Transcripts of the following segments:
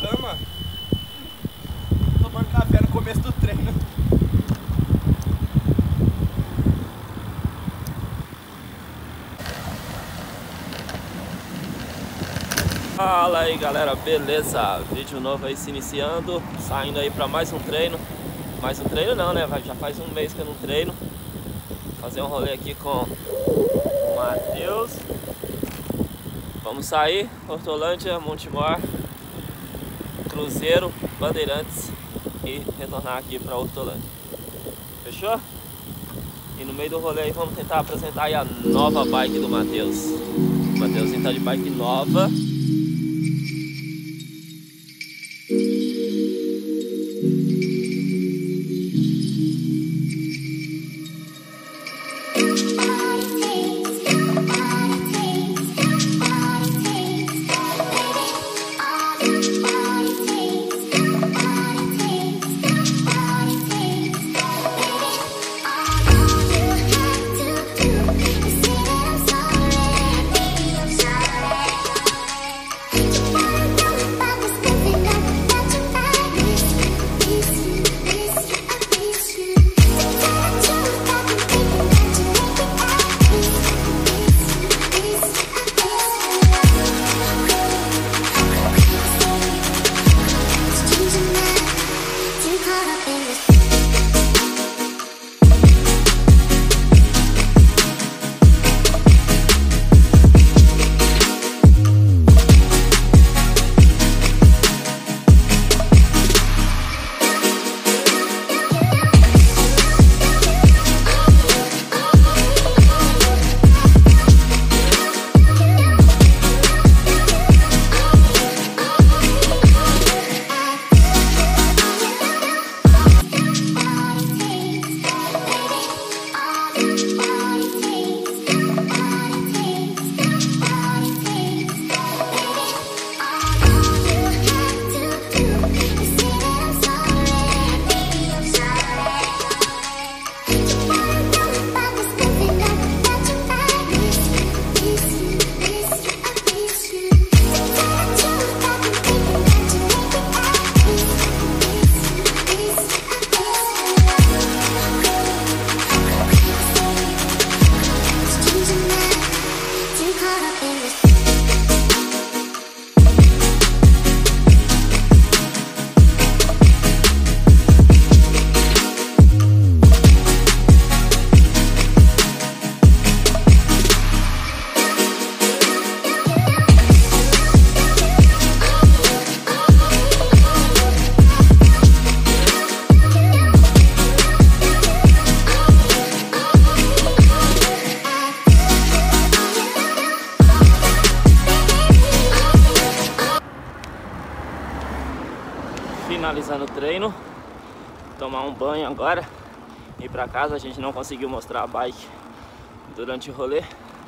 cama, tomando café no começo do treino. Fala aí galera, beleza? Vídeo novo aí se iniciando, saindo aí pra mais um treino. Mais um treino não, né? Já faz um mês que eu não treino. Fazer um rolê aqui com o Matheus. Vamos sair, Hortolândia, Montemor, Cruzeiro, Bandeirantes e retornar aqui pra Hortolândia. Fechou? E no meio do rolê aí vamos tentar apresentar aí a nova bike do Matheus. O Matheusinho tá de bike nova. Finalizando o treino, tomar um banho agora, ir pra casa. A gente não conseguiu mostrar a bike durante o rolê,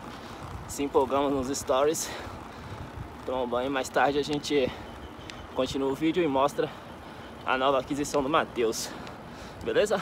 se empolgamos nos stories. Tomar um banho, mais tarde a gente continua o vídeo e mostra a nova aquisição do Matheus, beleza?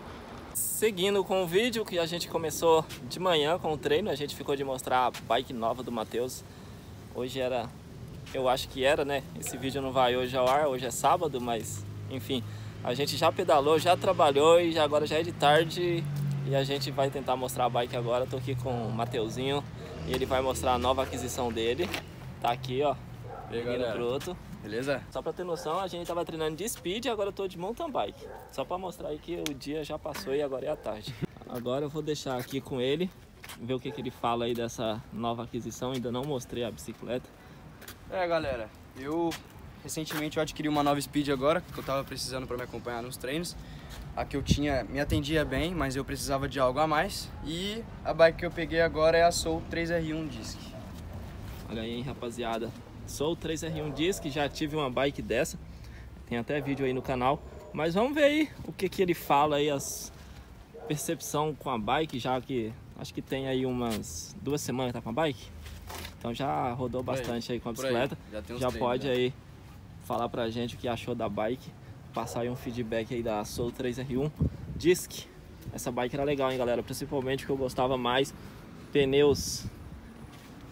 Seguindo com o vídeo que a gente começou de manhã com o treino, a gente ficou de mostrar a bike nova do Matheus. Hoje era... eu acho que era, né? Esse vídeo não vai hoje ao ar, hoje é sábado, mas enfim, a gente já pedalou, já trabalhou e agora já é de tarde e a gente vai tentar mostrar a bike agora. Tô aqui com o Matheusinho e ele vai mostrar a nova aquisição dele. Tá aqui, ó, indo pro outro. Beleza? Só pra ter noção, a gente tava treinando de speed e agora eu tô de mountain bike. Só pra mostrar aí que o dia já passou e agora é a tarde. Agora eu vou deixar aqui com ele, ver o que ele fala aí dessa nova aquisição. Ainda não mostrei a bicicleta. Galera, recentemente eu adquiri uma nova Speed agora, que eu tava precisando para me acompanhar nos treinos. A que eu tinha me atendia bem, mas eu precisava de algo a mais. E a bike que eu peguei agora é a Soul 3R1 Disc. Olha aí, rapaziada, Soul 3R1 Disc, já tive uma bike dessa. Tem até vídeo aí no canal. Mas vamos ver aí o que ele fala aí, as percepção com a bike, já que acho que tem aí umas 2 semanas que tá com a bike. Então já rodou bastante aí com a bicicleta. Já pode aí falar pra gente o que achou da bike. Passar aí um feedback aí da Soul 3R1 Disc. Essa bike era legal, hein, galera? Principalmente o que eu gostava mais, pneus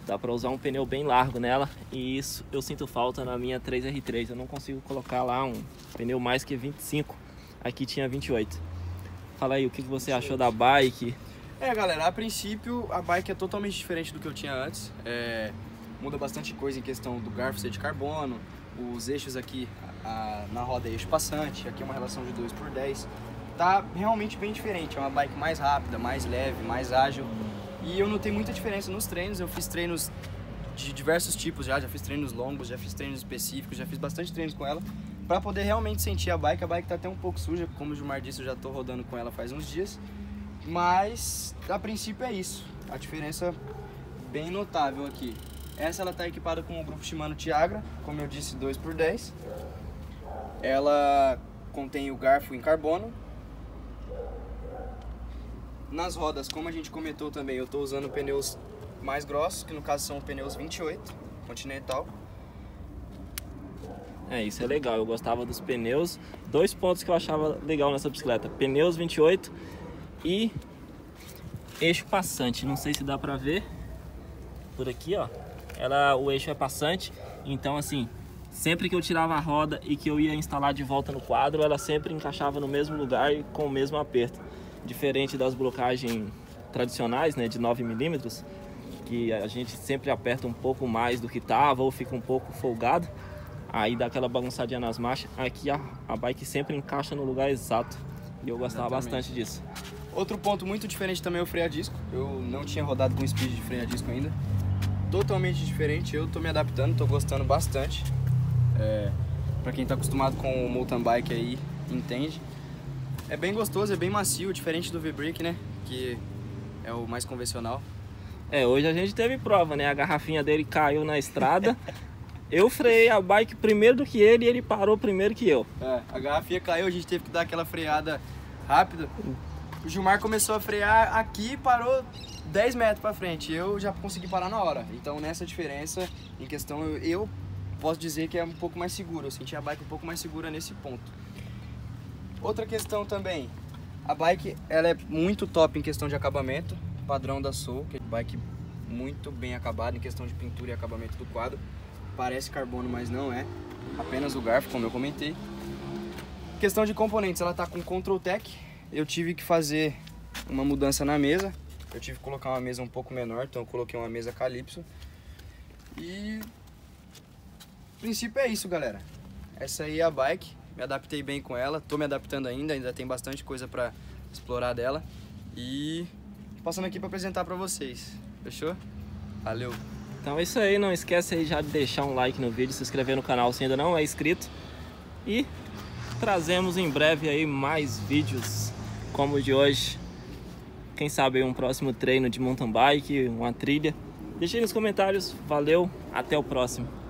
Dá pra usar um pneu bem largo nela, e isso eu sinto falta na minha 3R3. Eu não consigo colocar lá um pneu mais que 25, aqui tinha 28. Fala aí, o que você achou da bike? Galera, a princípio a bike é totalmente diferente do que eu tinha antes. Muda bastante coisa em questão do garfo ser de carbono, os eixos aqui na roda é eixo passante, aqui é uma relação de 2/10. Tá realmente bem diferente, é uma bike mais rápida, mais leve, mais ágil. E eu notei muita diferença nos treinos. Eu fiz treinos de diversos tipos já fiz treinos longos, já fiz treinos específicos, já fiz bastante treinos com ela para poder realmente sentir a bike. A bike tá até um pouco suja, como o Gilmar disse, eu já tô rodando com ela faz uns dias. Mas a princípio é isso, a diferença bem notável aqui. Essa ela tá equipada com o grupo Shimano Tiagra, como eu disse, 2/10. Ela contém o garfo em carbono. Nas rodas, como a gente comentou também, eu estou usando pneus mais grossos, que no caso são pneus 28, Continental. Isso é legal, eu gostava dos pneus. 2 pontos que eu achava legal nessa bicicleta: pneus 28 e eixo passante. Não sei se dá pra ver por aqui, ó. O eixo é passante, então assim, sempre que eu tirava a roda e que eu ia instalar de volta no quadro, ela sempre encaixava no mesmo lugar e com o mesmo aperto. Diferente das blocagens tradicionais, né, de 9 mm, que a gente sempre aperta um pouco mais do que tava ou fica um pouco folgado, aí dá aquela bagunçadinha nas marchas. Aqui a bike sempre encaixa no lugar exato e eu gostava bastante disso. Outro ponto muito diferente também é o freio a disco. Eu não tinha rodado com speed de freio a disco ainda. Totalmente diferente, eu tô me adaptando, tô gostando bastante. Pra quem tá acostumado com o mountain bike aí, entende. É bem gostoso, é bem macio, diferente do V-Brick, né? Que é o mais convencional. Hoje a gente teve prova, né? A garrafinha dele caiu na estrada. Eu freiei a bike primeiro do que ele e ele parou primeiro que eu. A garrafinha caiu, a gente teve que dar aquela freada rápida. O Gilmar começou a frear aqui e parou 10 metros pra frente. Eu já consegui parar na hora. Então nessa diferença, em questão, eu posso dizer que é um pouco mais seguro. Eu senti a bike um pouco mais segura nesse ponto. Outra questão também, a bike ela é muito top em questão de acabamento, padrão da Soul, que é bike muito bem acabada em questão de pintura e acabamento do quadro. Parece carbono, mas não é, apenas o garfo, como eu comentei. Questão de componentes, ela tá com Control Tech. Eu tive que fazer uma mudança na mesa, eu tive que colocar uma mesa um pouco menor, então eu coloquei uma mesa Calypso. E o princípio é isso, galera. Essa aí é a bike. Me adaptei bem com ela, tô me adaptando ainda tem bastante coisa pra explorar dela. E passando aqui pra apresentar pra vocês, fechou? Valeu! Então é isso aí, não esquece aí já de deixar um like no vídeo, se inscrever no canal se ainda não é inscrito. E trazemos em breve aí mais vídeos como o de hoje. Quem sabe aí um próximo treino de mountain bike, uma trilha. Deixe aí nos comentários, valeu, até o próximo.